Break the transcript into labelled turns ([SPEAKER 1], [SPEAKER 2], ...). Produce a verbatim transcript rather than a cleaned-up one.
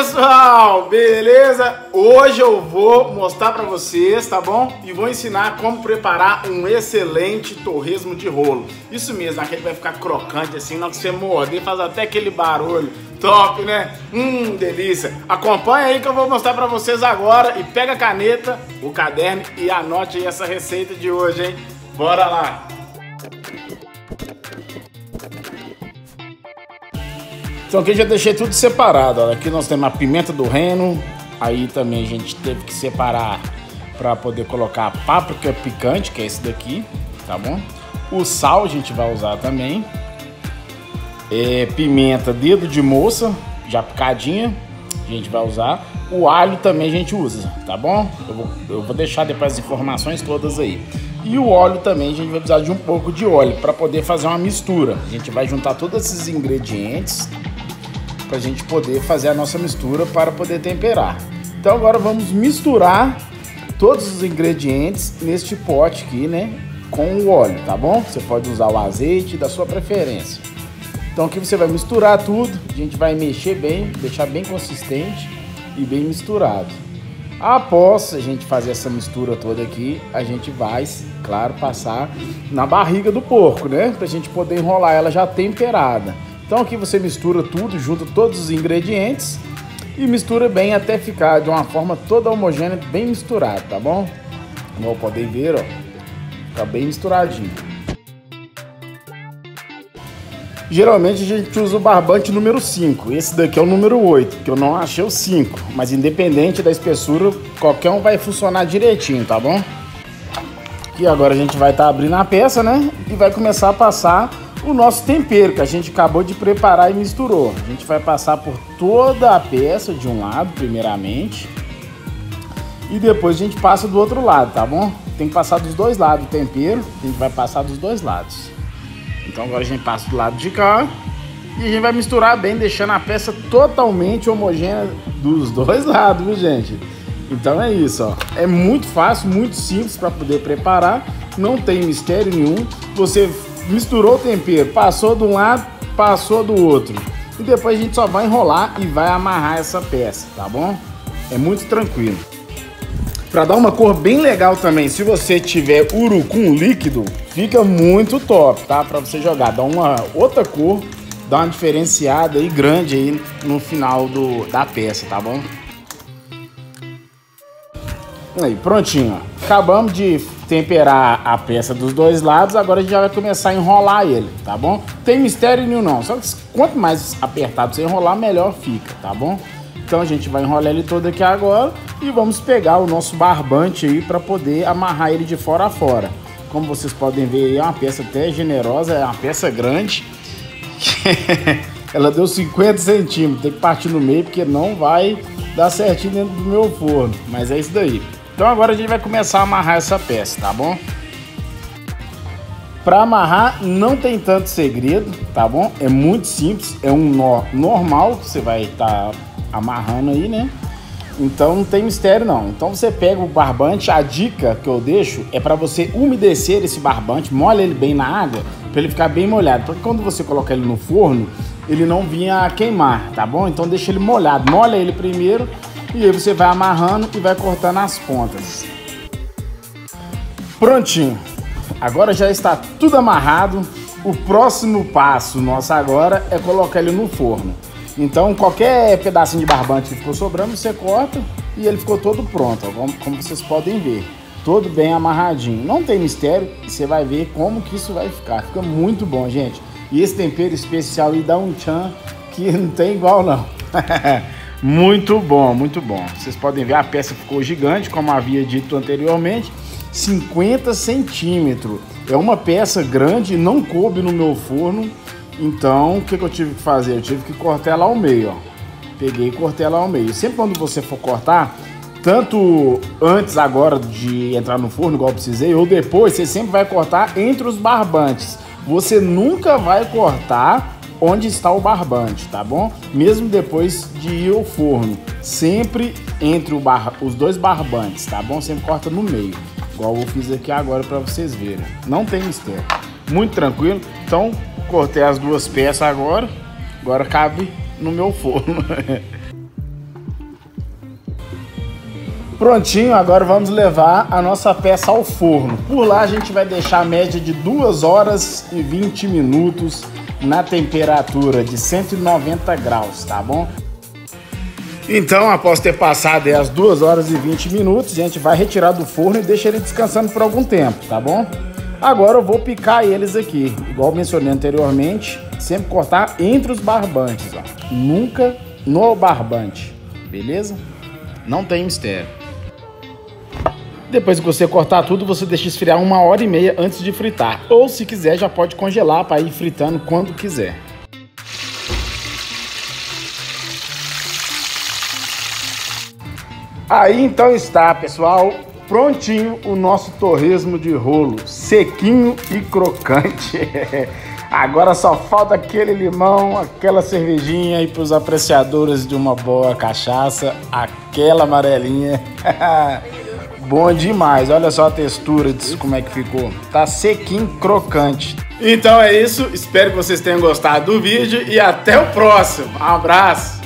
[SPEAKER 1] pessoal, beleza? Hoje eu vou mostrar pra vocês, tá bom? E vou ensinar como preparar um excelente torresmo de rolo. Isso mesmo, aquele vai ficar crocante assim, na hora que você morder, faz até aquele barulho top, né? Hum, delícia! Acompanha aí que eu vou mostrar pra vocês agora e pega a caneta, o caderno e anote aí essa receita de hoje, hein? Bora lá! Então aqui eu já deixei tudo separado, ó. Aqui nós temos a pimenta do reino, aí também a gente teve que separar para poder colocar a páprica picante, que é esse daqui, tá bom? O sal a gente vai usar também, é, pimenta dedo de moça, já picadinha, a gente vai usar. O alho também a gente usa, tá bom? Eu vou, eu vou deixar depois as informações todas aí. E o óleo também, a gente vai precisar de um pouco de óleo para poder fazer uma mistura. A gente vai juntar todos esses ingredientes para a gente poder fazer a nossa mistura para poder temperar. Então agora vamos misturar todos os ingredientes neste pote aqui, né, com o óleo, tá bom? Você pode usar o azeite da sua preferência. Então aqui você vai misturar tudo, a gente vai mexer bem, deixar bem consistente e bem misturado. Após a gente fazer essa mistura toda aqui, a gente vai, claro, passar na barriga do porco, né, para a gente poder enrolar ela já temperada. Então aqui você mistura tudo, junta todos os ingredientes e mistura bem até ficar de uma forma toda homogênea, bem misturado, tá bom? Como podem ver, ó, fica bem misturadinho. Geralmente a gente usa o barbante número cinco, esse daqui é o número oito, que eu não achei o cinco, mas independente da espessura, qualquer um vai funcionar direitinho, tá bom? E agora a gente vai estar tá abrindo a peça, né? E vai começar a passar o nosso tempero que a gente acabou de preparar e misturou. A gente vai passar por toda a peça de um lado, primeiramente, e depois a gente passa do outro lado, tá bom? Tem que passar dos dois lados o tempero, a gente vai passar dos dois lados. Então agora a gente passa do lado de cá e a gente vai misturar bem, deixando a peça totalmente homogênea dos dois lados, viu, gente? Então é isso, ó. É muito fácil, muito simples para poder preparar, não tem mistério nenhum. Você misturou o tempero, passou de um lado, passou do outro. E depois a gente só vai enrolar e vai amarrar essa peça, tá bom? É muito tranquilo. Para dar uma cor bem legal também, se você tiver urucum líquido, fica muito top, tá? Para você jogar, dá uma outra cor, dá uma diferenciada aí grande aí no final do, da peça, tá bom? Aí, prontinho, ó. Acabamos de temperar a peça dos dois lados, agora a gente já vai começar a enrolar ele, tá bom? Não tem mistério nenhum não, só que quanto mais apertado você enrolar, melhor fica, tá bom? Então a gente vai enrolar ele todo aqui agora e vamos pegar o nosso barbante aí para poder amarrar ele de fora a fora. Como vocês podem ver aí, é uma peça até generosa, é uma peça grande. Ela deu cinquenta centímetros, tem que partir no meio porque não vai dar certinho dentro do meu forno, mas é isso daí. Então agora a gente vai começar a amarrar essa peça, tá bom? Para amarrar não tem tanto segredo, tá bom? É muito simples, é um nó normal que você vai estar tá amarrando aí, né? Então não tem mistério não. Então você pega o barbante, a dica que eu deixo é para você umedecer esse barbante, molha ele bem na água, para ele ficar bem molhado, porque quando você colocar ele no forno, ele não vinha a queimar, tá bom? Então deixa ele molhado, molha ele primeiro e aí você vai amarrando e vai cortando as pontas. Prontinho, agora já está tudo amarrado. O próximo passo nosso agora é colocar ele no forno. Então qualquer pedacinho de barbante que ficou sobrando, você corta e ele ficou todo pronto, ó, como, como vocês podem ver. Todo bem amarradinho, não tem mistério, você vai ver como que isso vai ficar. Fica muito bom, gente. E esse tempero especial aí dá um tchan que não tem igual não. Muito bom, muito bom. Vocês podem ver, a peça ficou gigante, como havia dito anteriormente, cinquenta centímetros. É uma peça grande, não coube no meu forno. Então, o que, que eu tive que fazer? Eu tive que cortar ela ao meio, ó. Peguei e cortei ela ao meio. Sempre quando você for cortar, tanto antes agora de entrar no forno, igual eu precisei, ou depois, você sempre vai cortar entre os barbantes. Você nunca vai cortar onde está o barbante, tá bom? Mesmo depois de ir ao forno, sempre entre o bar, os dois barbantes, tá bom? Sempre corta no meio, igual eu fiz aqui agora para vocês verem. Não tem mistério, muito tranquilo. Então, cortei as duas peças agora, agora cabe no meu forno. Prontinho, agora vamos levar a nossa peça ao forno. Por lá a gente vai deixar a média de duas horas e vinte minutos na temperatura de cento e noventa graus, tá bom? Então, após ter passado as duas horas e vinte minutos, a gente vai retirar do forno e deixa ele descansando por algum tempo, tá bom? Agora eu vou picar eles aqui, igual mencionei anteriormente, sempre cortar entre os barbantes, ó. Nunca no barbante, beleza? Não tem mistério. Depois que você cortar tudo, você deixa esfriar uma hora e meia antes de fritar. Ou se quiser, já pode congelar para ir fritando quando quiser. Aí então está, pessoal, prontinho o nosso torresmo de rolo, sequinho e crocante. Agora só falta aquele limão, aquela cervejinha aí para os apreciadores de uma boa cachaça, aquela amarelinha. Bom demais, olha só a textura disso, como é que ficou. Tá sequinho, crocante. Então é isso, espero que vocês tenham gostado do vídeo e até o próximo. Um abraço!